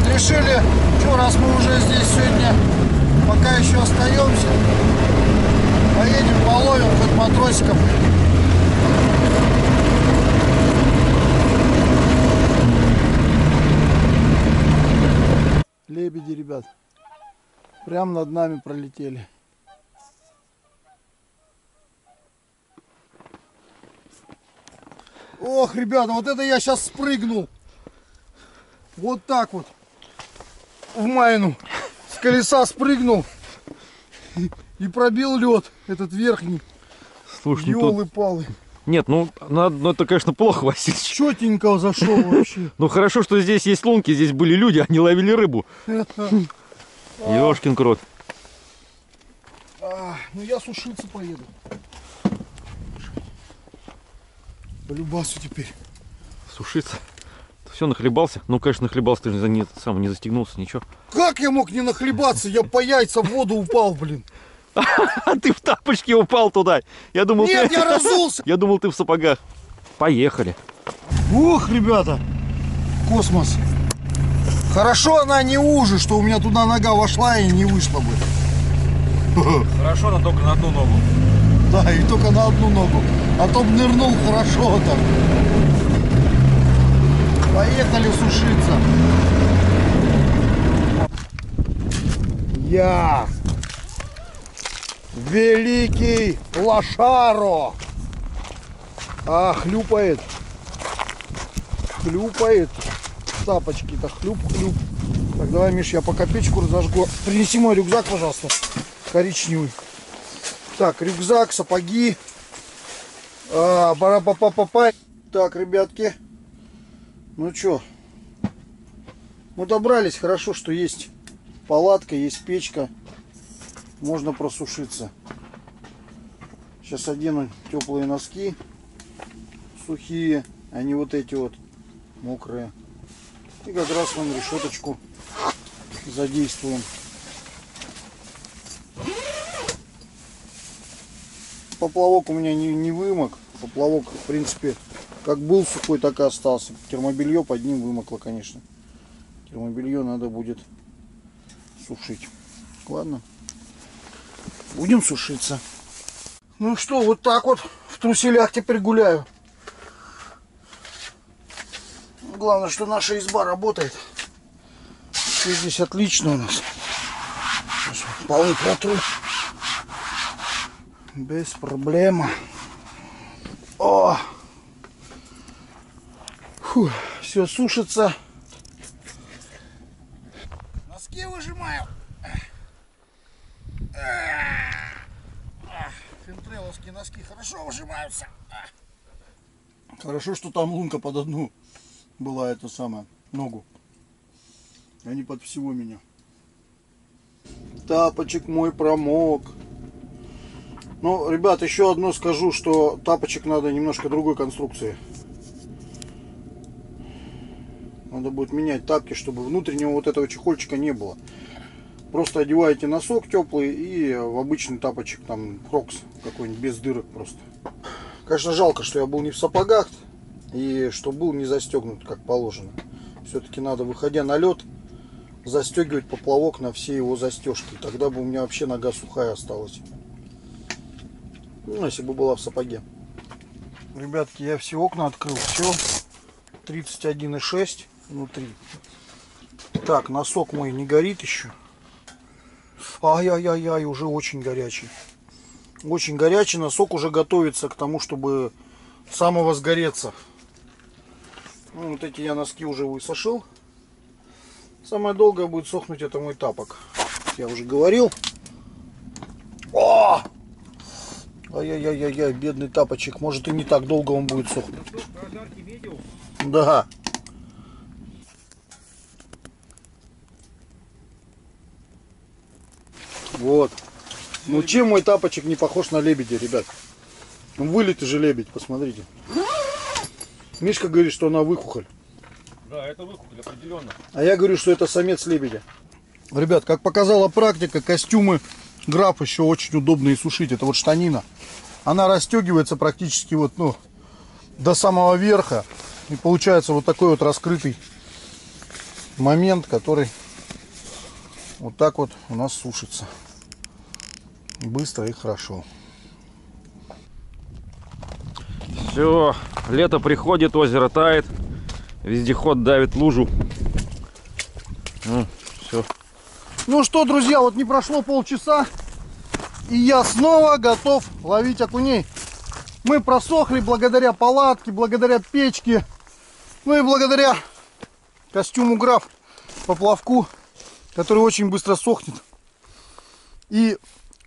решили, что раз мы уже здесь сегодня, пока еще остаемся, поедем половим хоть матросиков. Лебеди, ребят, прям над нами пролетели. Ох, ребята, вот это я сейчас спрыгнул. Вот так вот. В майну. С колеса спрыгнул. И пробил лед. Этот верхний. Слушай, ёлы-палы. Нет, ну это, конечно, плохо, Василий. Чётенько зашел вообще. Ну хорошо, что здесь есть лунки, здесь были люди, они ловили рыбу. Ёшкин крот. Ну я сушиться поеду. По любасу теперь. Сушиться. Все, нахлебался? Ну, конечно, нахлебался, ты же сам не застегнулся, ничего. Как я мог не нахлебаться? Я по яйца в воду упал, блин. А ты в тапочке упал туда. Я думал, нет, я разулся. Я думал, ты в сапогах. Поехали. Ух, ребята. Космос. Хорошо она не уже, что у меня туда нога вошла и не вышла бы. Хорошо, но только на одну ногу. Да, и только на одну ногу. А то б нырнул хорошо так. Поехали сушиться. Я великий лошаро. Хлюпает. Хлюпает. Тапочки-то хлюп-хлюп. Так, давай, Миш, я пока печку разожгу. Принеси мой рюкзак, пожалуйста. Коричневый. Так, рюкзак, сапоги. Пара-па-па-па-па. Так, ребятки. Ну чё, мы добрались. Хорошо, что есть палатка, есть печка. Можно просушиться. Сейчас одену теплые носки. Сухие, а не вот эти вот мокрые. И как раз вон решеточку задействуем. Поплавок у меня не вымок. Поплавок, в принципе, как был сухой, так и остался. Термобелье под ним вымокло, конечно. Термобелье надо будет сушить. Ладно. Будем сушиться. Ну что, вот так вот в труселях теперь гуляю. Главное, что наша изба работает. Все здесь отлично у нас. Полы протру. Без проблем. О! Фу, все сушится. Носки выжимаю. Финтреловские носки хорошо выжимаются. Хорошо, что там лунка под одну была, эта самая ногу, а не под всего меня. Тапочек мой промок. Ну, ребят, еще одно скажу, что тапочек надо немножко другой конструкции. Надо будет менять тапки, чтобы внутреннего вот этого чехольчика не было. Просто одеваете носок теплый и в обычный тапочек, там, крокс какой-нибудь, без дырок просто. Конечно, жалко, что я был не в сапогах и что был не застегнут как положено. Все-таки надо, выходя на лед, застегивать поплавок на все его застежки. Тогда бы у меня вообще нога сухая осталась. Ну, если бы была в сапоге. Ребятки, я все окна открыл. Все. 31,6 внутри. Так, носок мой не горит еще. Ай-яй-яй-яй, уже очень горячий. Очень горячий. Носок уже готовится к тому, чтобы самовозгореться. Ну, вот эти я носки уже высушил. Самое долгое будет сохнуть это мой тапок. Я уже говорил. О! Ай-яй-яй-яй, бедный тапочек. Может и не так долго он будет сохнуть. Да. Вот. Ну чем мой тапочек не похож на лебедя, ребят? Вылитый же лебедь, посмотрите. Мишка говорит, что она выхухоль. Да, это выхухоль, определенно. А я говорю, что это самец лебедя. Ребят, как показала практика, костюмы граф еще очень удобные сушить. Это вот штанина. Она расстегивается практически вот, ну, до самого верха. И получается вот такой вот раскрытый момент, который вот так вот у нас сушится. Быстро и хорошо. Все, лето приходит, озеро тает, вездеход давит лужу. Ну, все. Ну что, друзья, вот не прошло полчаса, и я снова готов ловить окуней. Мы просохли благодаря палатке, благодаря печке, ну и благодаря костюму Граф, поплавку, который очень быстро сохнет. И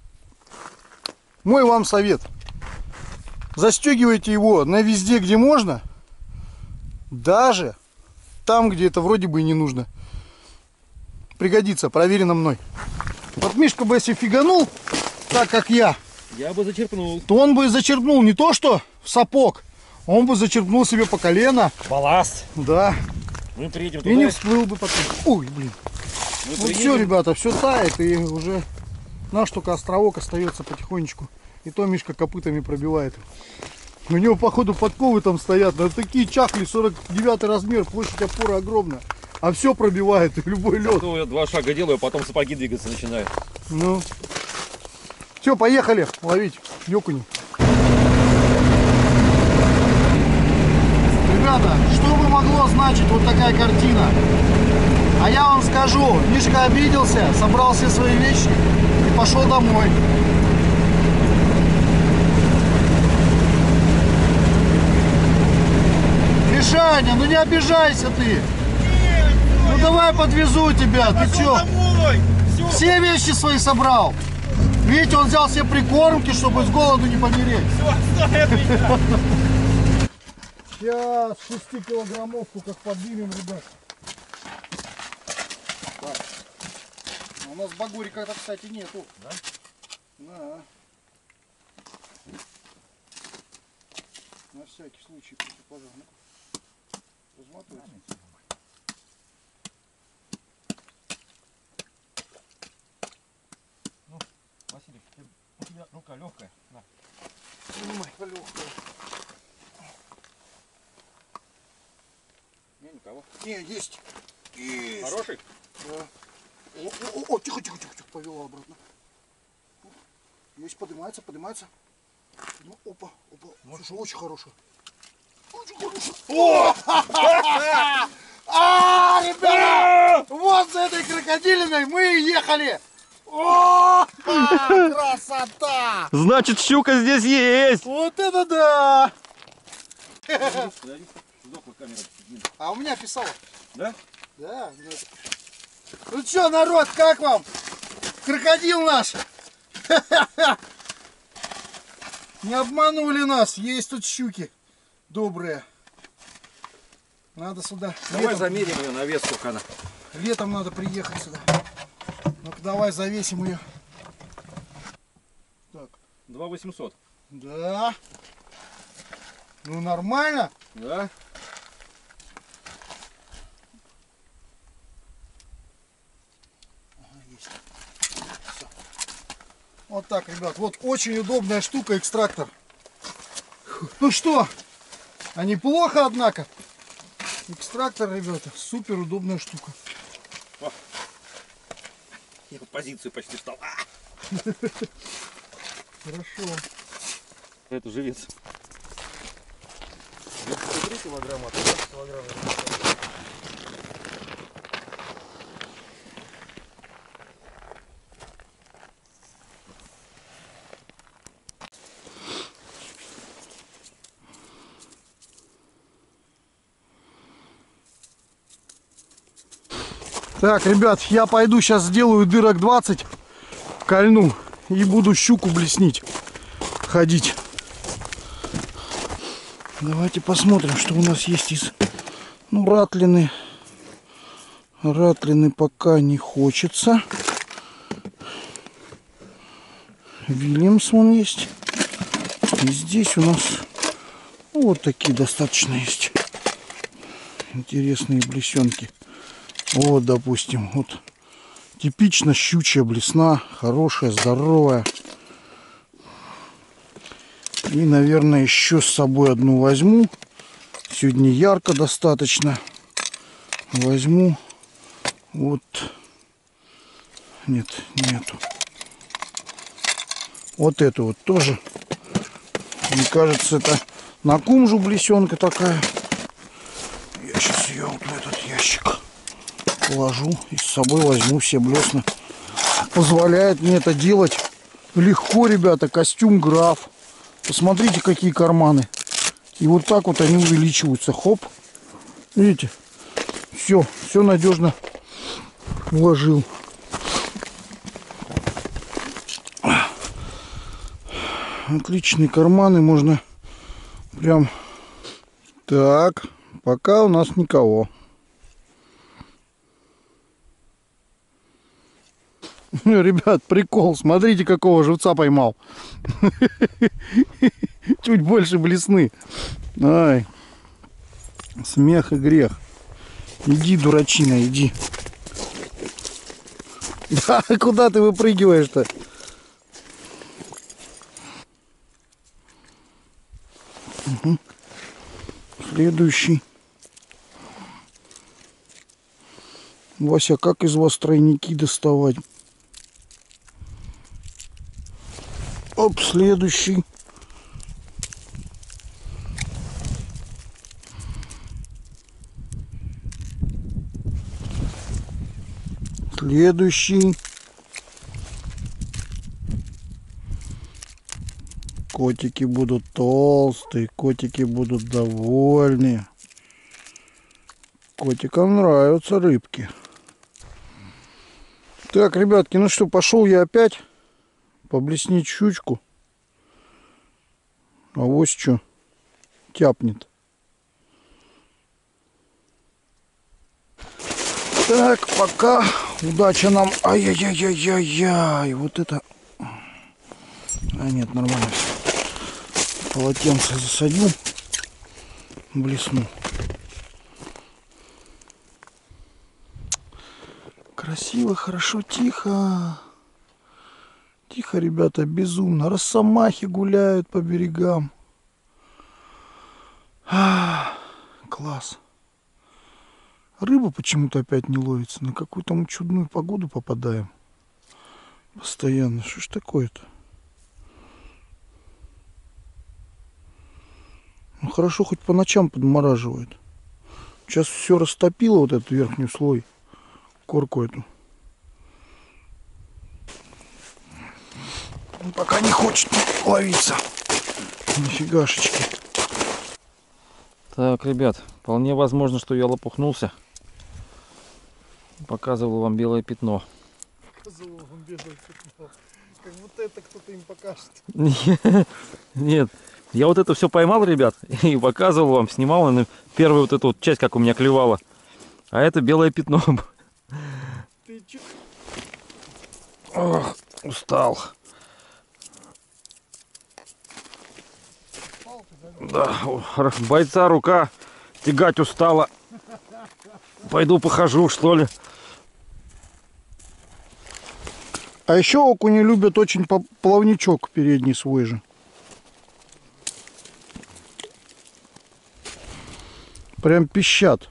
мой вам совет: застегивайте его на везде, где можно, даже там, где это вроде бы и не нужно. Пригодится, проверено мной. Вот Мишка бы если фиганул, так как я бы зачерпнул. то он бы зачерпнул не то что в сапог, он бы зачерпнул себе по колено. Балласт. Да. Мы приедем И не всплыл бы потом. Ой, блин. Вот все, ребята, все тает, и уже наш только островок остается потихонечку. И то Мишка копытами пробивает. У него, походу, подковы там стоят. Да, такие чахли, 49 размер, площадь опоры огромная. А все пробивает, любой лед. Я 2 шага делаю, а потом сапоги двигаться начинают. Ну. Все, поехали ловить окуней. Ребята, что бы могло значить вот такая картина? А я вам скажу, Мишка обиделся, собрал все свои вещи и пошел домой. Мишаня, ну не обижайся ты. Ну давай подвезу тебя, ты чё? Все вещи свои собрал. Видите, он взял себе прикормки, чтобы с голоду не помереть. Сейчас 6-килограммовку как поднимем, ребят. Так. У нас багурика-то, кстати, нету. Да? Да. На всякий случай, пожалуйста. Размотайте. Ну, Василий, у тебя рука легкая. На. Снимай, легкая. Не, никого. Не, есть. Есть. Хороший? Да. О, тихо, тихо, тихо, тихо, повела обратно. Есть, поднимается, поднимается. Опа, опа. Слушай, очень хороший. Очень хороший. О! А, ребята! Вот за этой крокодилиной мы и ехали. О, красота! Значит, щука здесь есть. Вот это да! Сдохла камера. А у меня писала. Да? Да. Ну что, народ, как вам? Крокодил наш. Не обманули нас. Есть тут щуки добрые. Надо сюда. Давай замерим ее на вес, сколько она. Летом надо приехать сюда. Ну-ка давай завесим ее. Так. 2800. Да. Ну нормально. Да. Есть. Все. Вот так, ребят. Вот очень удобная штука, экстрактор. Ну что, а неплохо, однако. Экстрактор, ребята, супер удобная штука. О. Я в позицию почти встал. Хорошо. Это живец. 3 килограмма, а 20 килограмм. Так, ребят, я пойду сейчас сделаю дырок 20, кольну и буду щуку блеснить, ходить. Давайте посмотрим, что у нас есть из... Ну, ратлины. Ратлины пока не хочется. Вильямс вон есть. И здесь у нас вот такие достаточно есть интересные блесенки. Вот, допустим, вот типично щучья блесна, хорошая, здоровая. И, наверное, еще с собой одну возьму. Сегодня ярко достаточно. Возьму Вот. Нет, нету. Вот эту вот тоже. Мне кажется, это на кумжу блесенка такая. Я сейчас ее вот в этот ящик положу и с собой возьму все блесна. Позволяет мне это делать легко, ребята. Костюм граф. Посмотрите, какие карманы. И вот так вот они увеличиваются. Хоп. Видите? Все надежно уложил. Отличные карманы, можно прям... Так, пока у нас никого. Ребят, прикол, смотрите, какого живца поймал. Чуть больше блесны. Ай, смех и грех. Иди, дурачина, иди. Да, куда ты выпрыгиваешь-то? Угу. Следующий. Вася, как из вас тройники доставать? Оп, следующий. Следующий. Котики будут толстые, котики будут довольны. Котикам нравятся рыбки. Так, ребятки, ну что, пошел я опять поблеснить щучку. А вот что тяпнет. Так, пока. Удача нам. Ай-яй-яй-яй-яй. Вот это... А нет, нормально все. Полотенце засадил. Блесну. Красиво, хорошо, тихо. Тихо, ребята, безумно. Росомахи гуляют по берегам. Класс. Рыба почему-то опять не ловится. На какую-то мы чудную погоду попадаем. Постоянно. Что ж такое-то? Ну хорошо, хоть по ночам подмораживает. Сейчас все растопило, вот этот верхний слой. Корку эту. Он пока не хочет ловиться. Нифигашечки. Так, ребят, вполне возможно, что я лопухнулся. Показывал вам белое пятно. Показывал вам белое пятно. Как будто это кто-то им покажет. Нет, я вот это все поймал, ребят, и показывал вам, снимал первую вот эту вот часть, как у меня клевала. А это белое пятно. Ты чё? Ох, устал. Да, бойца рука тягать устала. Пойду похожу, что ли. А еще окуни любят очень плавничок передний свой же. Прям пищат.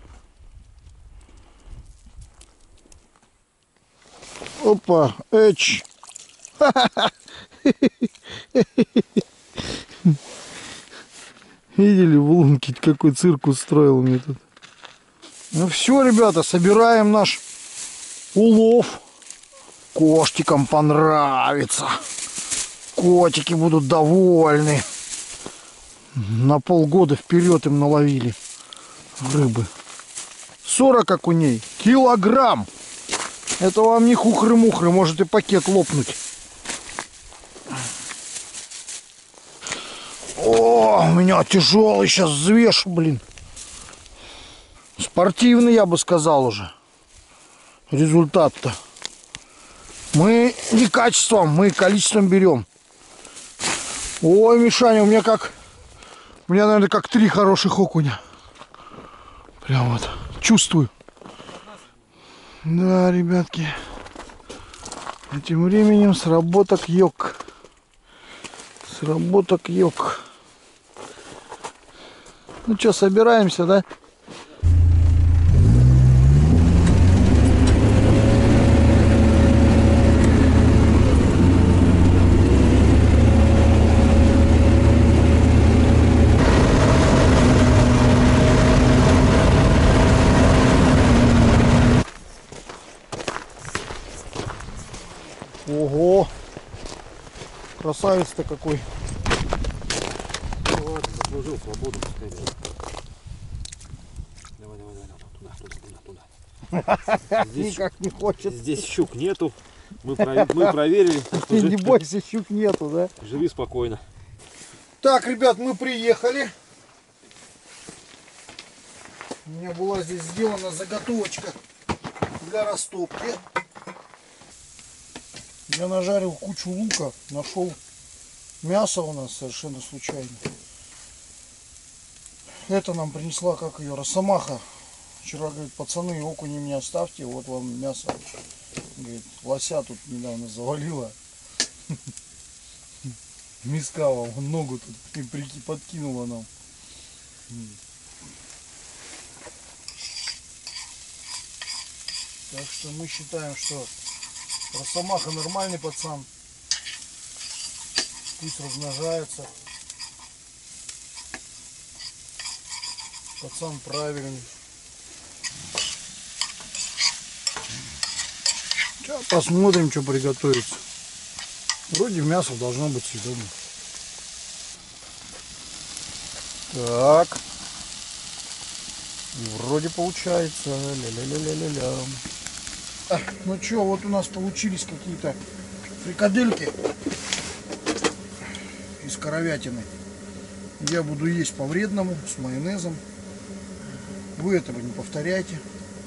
Опа, эч. Видели, в лунке какой цирк устроил мне тут. Ну все, ребята, собираем наш улов. Кошкам понравится. Котики будут довольны. На полгода вперед им наловили рыбы. 40 окуней. Килограмм. Это вам не хухры-мухры. Может и пакет лопнуть. О, у меня тяжелый сейчас взвешу, блин. Спортивный, я бы сказал уже. Результат-то. Мы не качеством, мы количеством берем. Ой, Мишаня, у меня, наверное, как 3 хороших окуня. Прям вот чувствую. Да, ребятки. А тем временем сработок йог. Сработок йог. Ну что, собираемся, да? Красавец-то какой. Ну ладно, заслужил свободу, пускай берет. Давай, туда. Здесь, Никак не хочет. здесь щук нету. Мы проверили. Ты не бойся, щук нету, да? Живи спокойно. Так, ребят, мы приехали. У меня была здесь сделана заготовочка для растопки. Я нажарил кучу лука, нашел мясо у нас совершенно случайно. Это нам принесла, как ее, Росомаха. Вчера, говорит, пацаны, окуни мне оставьте, вот вам мясо. Говорит, лося тут недавно завалила. Миска вам ногу тут подкинула нам. Так что мы считаем, что Росомаха нормальный пацан. Пусть размножается. Пацан правильный. Сейчас посмотрим, что приготовится. Вроде мясо должно быть съедобно. Так. Вроде получается. Ля-ля-ля-ля-ля-ля. Ну что, вот у нас получились какие-то фрикадельки из коровятины. Я буду есть по-вредному, с майонезом. Вы этого не повторяйте.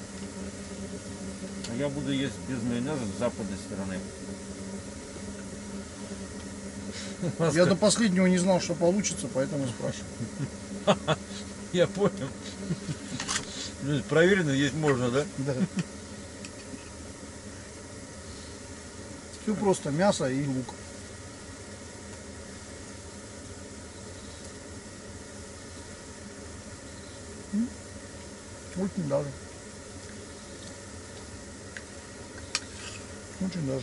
А я буду есть без майонеза с западной стороны. Я до последнего не знал, что получится, поэтому спрашиваю. Я понял. Проверено есть можно, да? Да. Все просто мясо и лук. Очень даже. Очень даже.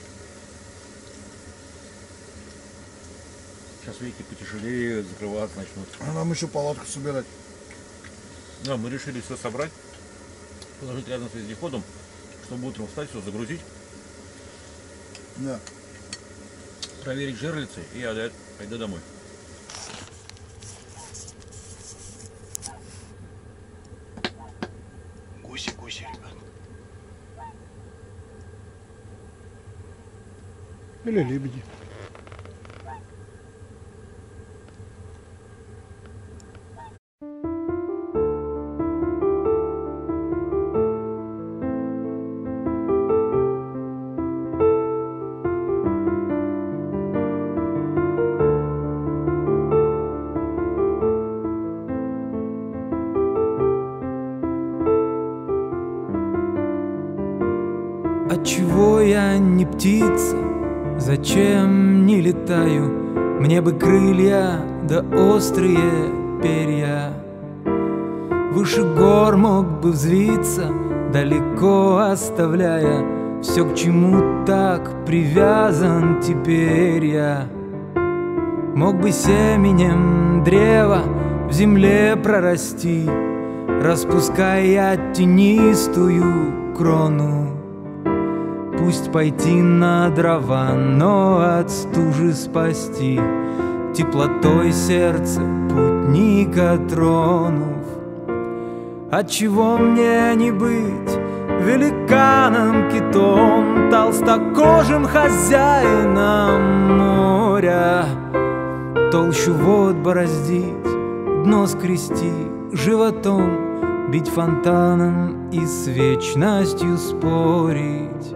Сейчас веки потяжелее закрываться начнут. А нам еще палатку собирать. Да, мы решили все собрать, положить рядом с вездеходом, чтобы утром встать, все загрузить, Да. проверить жерлицы и отдать, пойду домой. Гуси, ребят. Или лебеди. Отчего я не птица, зачем не летаю? Мне бы крылья да острые перья. Выше гор мог бы взвиться, далеко оставляя все, к чему так привязан теперь я. Мог бы семенем древа в земле прорасти, распуская тенистую крону. Пусть пойти на дрова, но от стужи спасти, теплотой сердца путника тронув. Отчего мне не быть великаном, китом, толстокожим хозяином моря? Толщу вод бороздить, дно скрести животом, бить фонтаном и с вечностью спорить.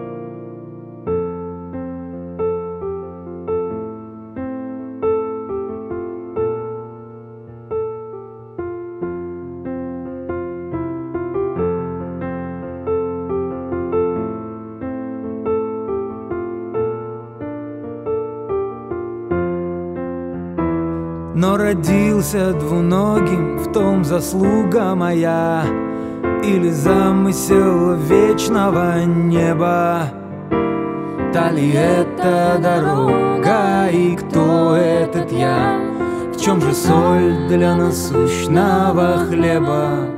Но родился двуногим, в том заслуга моя, или замысел вечного неба? Та ли это дорога, и кто этот я? В чем же соль для насущного хлеба?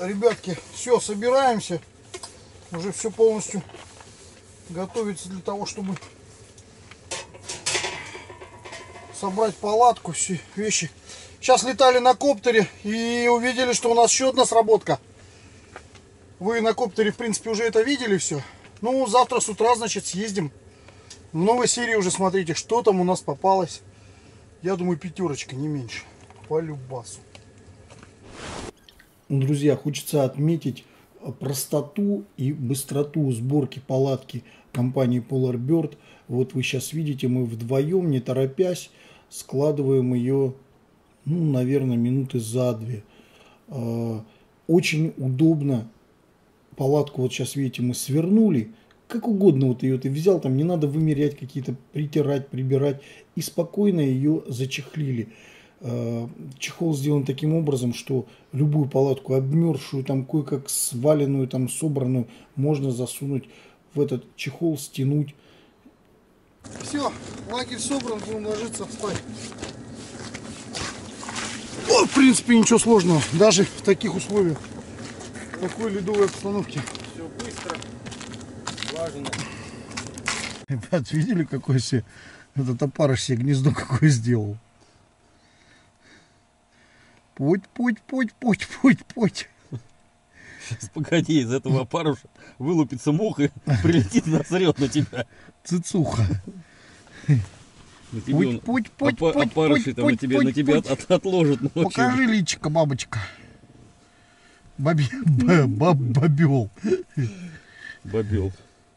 ребятки, все, собираемся. Уже все полностью готовится для того, чтобы собрать палатку, все вещи. Сейчас летали на коптере и увидели, что у нас еще одна сработка. Вы на коптере, в принципе, уже это видели все. Ну, завтра с утра, значит, съездим. В новой серии уже смотрите, что там у нас попалось. Я думаю, 5, не меньше. По любасу. Друзья, хочется отметить простоту и быстроту сборки палатки компании Polar Bird. Вот вы сейчас видите, мы вдвоем, не торопясь, складываем ее, ну, наверное, минуты за 2. Очень удобно. Палатку вот сейчас, видите, мы свернули. Как угодно вот ее ты взял, там не надо вымерять какие-то, притирать, прибирать. И спокойно ее зачехлили. Чехол сделан таким образом, что любую палатку обмерзшую, там кое-как сваленную, там собранную, можно засунуть в этот чехол, стянуть. Все, лагерь собран, будем ложиться спать. О, в принципе, ничего сложного, даже в таких условиях, в такой ледовой обстановке. Все быстро, влажно. Ребят, видели, какой себе этот опарыш себе гнездо какое сделал? Путь. Сейчас, погоди, из этого опарыша вылупится мух и прилетит и насрет на тебя. Цицуха. Путь. Опарыши там на тебя отложат ночью. Покажи личико, бабочка. Бобел. Бобел.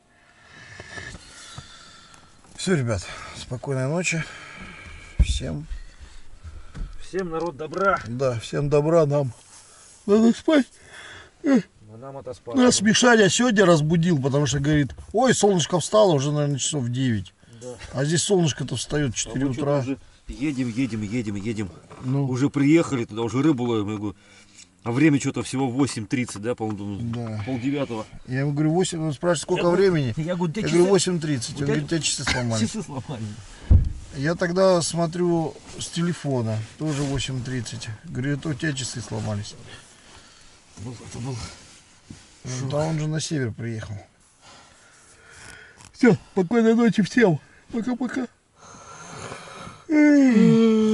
Все, ребят, спокойной ночи. Всем Народ, добра. Да, всем добра нам. Надо спать. Нам отоспать. Нас Мишаня сегодня разбудил, потому что говорит, ой, солнышко встало уже, наверное, часов 9. Да. А здесь солнышко-то встает в 4 утра. Уже едем. Ну. Уже приехали туда, уже рыбу ловим. Я говорю, а время что-то всего 8:30, да, по-моему, Да. 8:30. Я ему говорю, 8, он спрашивает, сколько времени? Я говорю, Я говорю, 8:30. Он говорит, у тебя часы сломались. Часы сломались. Я тогда смотрю с телефона, тоже 8:30. Говорю, это у тебя часы сломались. Это был... Да он же на север приехал. Все, спокойной ночи всем. Пока-пока.